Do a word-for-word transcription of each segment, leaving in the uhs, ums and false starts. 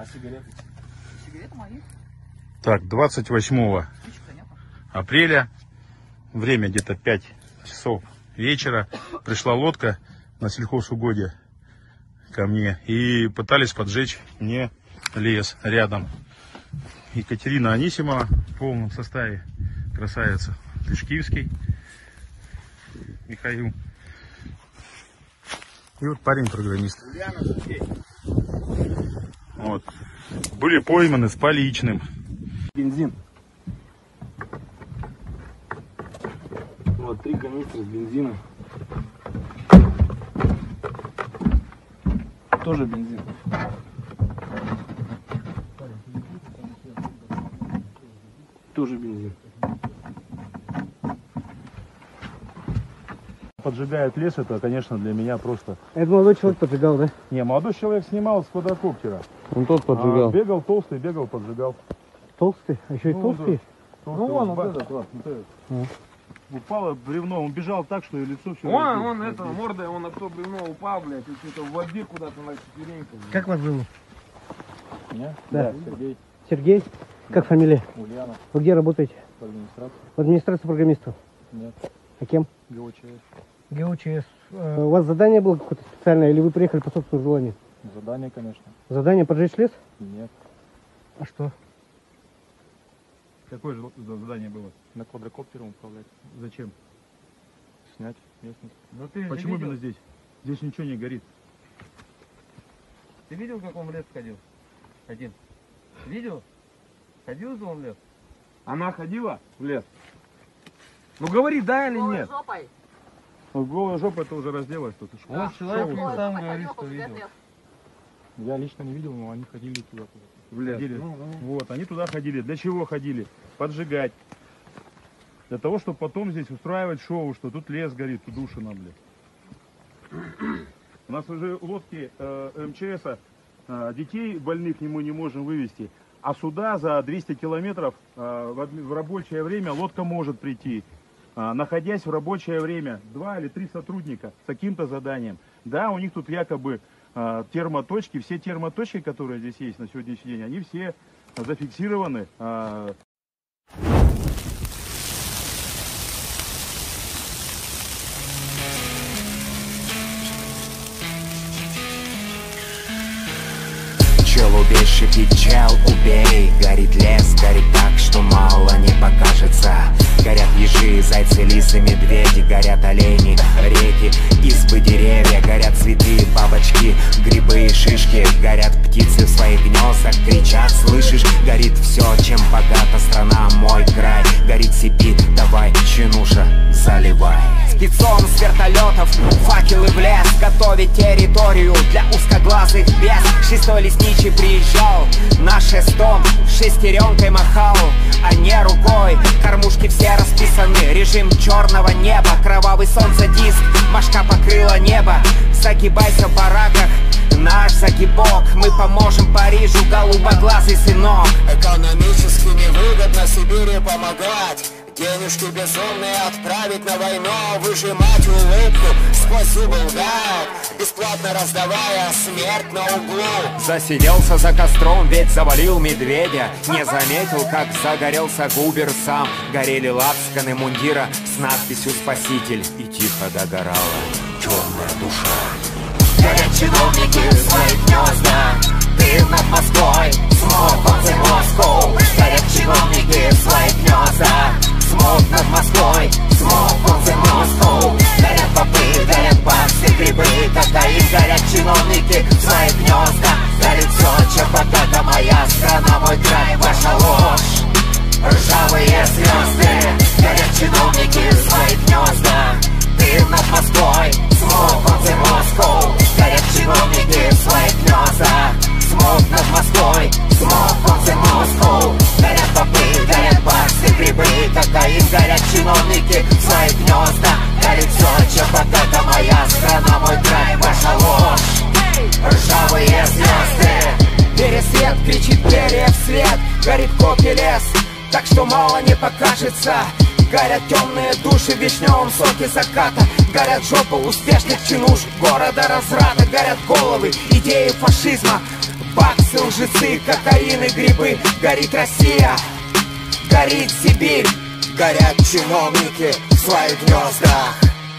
А сигареты? Сигареты мои. Так, двадцать восьмого апреля, время где-то пять часов вечера, пришла лодка на сельхозугодие ко мне и пытались поджечь мне лес рядом. Екатерина Анисимова в полном составе, красавица, Тышкивский Михаил. И вот парень-программист. Вот. Были пойманы с поличным. Бензин. Вот три канистры с бензином. Тоже бензин. Тоже бензин. Поджигает лес, это, конечно, для меня просто... Это молодой человек поджигал, да? Не, молодой человек снимал с квадрокоптера. Он тот поджигал. А, бегал толстый, бегал, поджигал. Толстый? А еще и ну, толстый? Да. Ну, вон, вот этот, вот, вот этот. А. Упало бревно, он бежал так, что и лицо все... Вон, он это, мордой, он на то бревно упал, блядь, и что-то в воде куда-то на четвереньках. Как вас зовут? Меня? Да. Да, Сергей. Сергей? Как фамилия? Ульянов. Вы где работаете? В администрации? В администрации программистов? Нет. А кем? ГОЧС. ГУЧС. У вас задание было какое-то специальное, или вы приехали по собственному желанию? Задание, конечно. Задание поджечь лес? Нет. А что? Какое же задание было? На квадрокоптере управлять. Зачем? Снять местность. Ну, ты Почему видел? именно здесь? Здесь ничего не горит. Ты видел, как он в лес ходил? Один. Видел? Ходил же он в лес? Она ходила в лес? Ну говори, да или нет? Жопой. Ну, голая жопа это уже разделась. Тут. Вот человек сам говорит, что видел. Я лично не видел, но они ходили туда. В лес. Ходили. Ну, ну. Вот, они туда ходили. Для чего ходили? Поджигать. Для того, чтобы потом здесь устраивать шоу, что тут лес горит, тут душина, блядь. У нас уже лодки э, МЧСа, э, детей больных мы не можем вывести. А сюда за двести километров э, в, в рабочее время лодка может прийти. Э, находясь в рабочее время, два или три сотрудника с каким-то заданием. Да, у них тут якобы э, термоточки. Все термоточки, которые здесь есть на сегодняшний день, они все зафиксированы. Э, Чел, убей, шипит чел, убей. Горит лес, горит так, что мало не покажется. Горят ежи, зайцы, лисы, медведи. Горят олени, реки, избы, деревья. Горят цветы, бабочки, грибы и шишки. Горят птицы в своих гнездах, кричат, слышишь? Горит все, чем богата страна, мой край. Горит степи, давай, чинуша, заливай. Спецом с вертолетов, факелы в лес. Готовить территорию для узкоглазых бес. Шестой лесничий приезжал на шестом, шестеренкой махал, а не рукой. Кормушки все расписаны, режим черного неба. Кровавый солнцедиск, башка покрыла небо. Загибайся в бараках, наш загибок. Мы поможем Парижу, голубоглазый сынок. Экономически невыгодно Сибири помогать. Денежки безумные отправить на войну, выжимать улыбку сквозь угол гад, бесплатно раздавая смерть на углу. Засиделся за костром, ведь завалил медведя. Не заметил, как загорелся Губер сам. Горели лацканы мундира с надписью «Спаситель», и тихо догорала темная душа. Горят чиновники в свои гнезда, дым над Москвой, смог on the Moscow. Горят чиновники в свои гнезда, смог над Москвой, смог on the Moscow. Горят бобы, горят баксы, грибы, кокаин. Горят чиновники в свои гнезда, горит все, чем богата моя страна, мой край, ваша ложь, ржавые звезды. Горят чиновники в свои гнезда, дым над Москвой, смог on the Moscow. Горят чиновники в свои гнезда, смог над Москвой, смог on the Moscow. Горят бобы, горят баксы, грибы, кокаин. Горят чиновники в свои гнезда, горит все, чем богата моя страна, мой край, ваша ложь, ржавые звезды. Пересвет кричит перья вслед, горит копья лес, так что мало не покажется. Горят темные души в вишневом соке заката. Горят жопы успешных чинуш города разврата. Горят головы идеи фашизма, баксы, лжецы, кокаин и грибы. Горит Россия, горит Сибирь, горят чиновники в своих гнездах.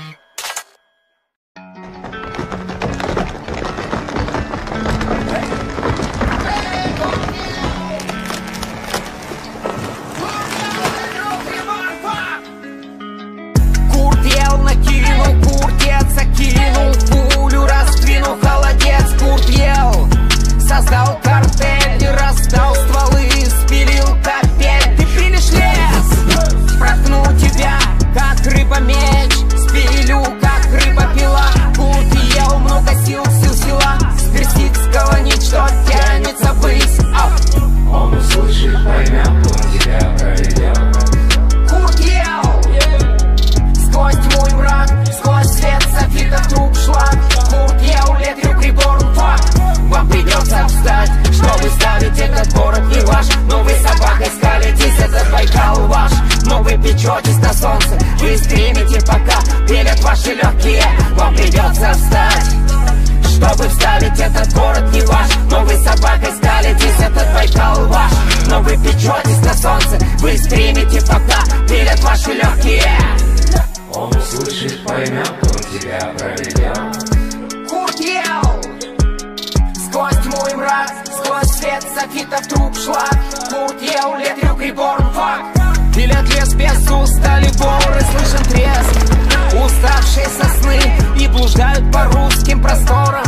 Курт ел, накинул, куртец закинул, пулю раздвинул, холодец. Курт ел, создал картель, не раздал стволы, спилил капель. Ты пилишь лес, проткну тебя, как рыба меч, спилю, как рыба пила. Курт ел, много сил, сил сила, с персидского нить, что тянется ввысь. Он услышит, поймет, он тебя проведет. Курт ел, сквозь тьму и мрак, сквозь свет софитов труб шлак. Курт ел, летрю приборн фак. Вам придется встать, чтобы ставить этот город не ваш. Но вы собакой скалитесь, этот Байкал ваш. Но вы печетесь на солнце, вы стримите, пока пилят ваши легкие. Вам придется встать, чтобы вставить этот город не ваш. Но вы собакой скалитесь, этот Байкал ваш. Но вы печетесь на солнце, вы стримите, пока пилят ваши легкие. Он услышит, поймет, он тебя проведет. Курт ел, сквозь тьму и мрак, сквозь свет софитов труб шлак. Курт ел, летрю приборн фак. Пилят лес без устали боры, слышен треск уставшие сосны и блуждают по русским просторам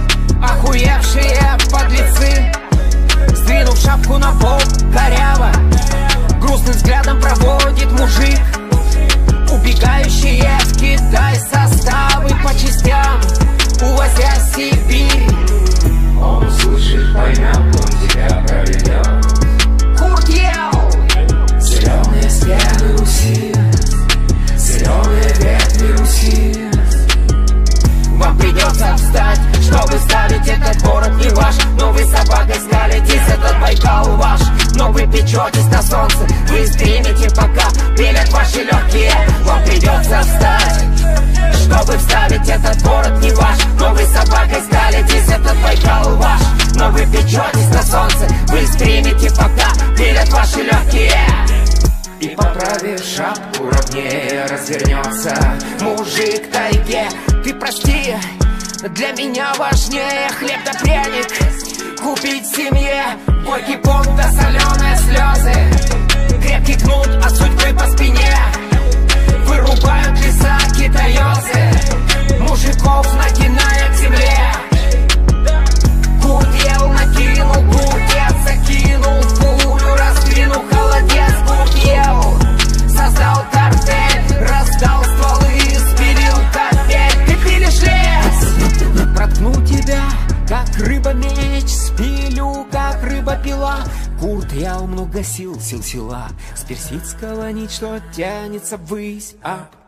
охуевшие подлецы. Сдвинув шапку на бок, коряво грустным взглядом проводит мужик. Убегающие в Китай составы по частям, увозя Сибирь. Он услышит, поймет, он тебя проведет. Курт ел, Зеленые стены Руси, зеленые ветви Руси. вам придется встать, чтобы ставить этот город не ваш. Но вы собакой скалитесь, этот Байкал ваш. Но вы печетесь на солнце, вы стримите, пока пилят ваши легкие. Вам придется встать, чтобы вставить этот город не ваш. Но вы собакой скалитесь, этот Байкал ваш. Но вы печетесь на солнце, вы стримите, пока пилят ваши легкие. И поправив шапку ровнее развернется Мужик в тайге, ты прости, для меня важнее хлеб да пряник. Купить семье горький пот да соленые слезы. Крепкий кнут от судьбы по спине, вырубают леса китаёзы. Мужиков нагиная к земле. Курт ел, накинул, куртец закинул, пулю раздвинул, холодец. Курт ел, создал картель, раздал стволы, спилил капель. Ты пилишь лес, проткну тебя, как рыба меч, спилю, как рыба пила. Курт ел, много сил, сил сила, с персидского нить, что тянется ввысь. Ап.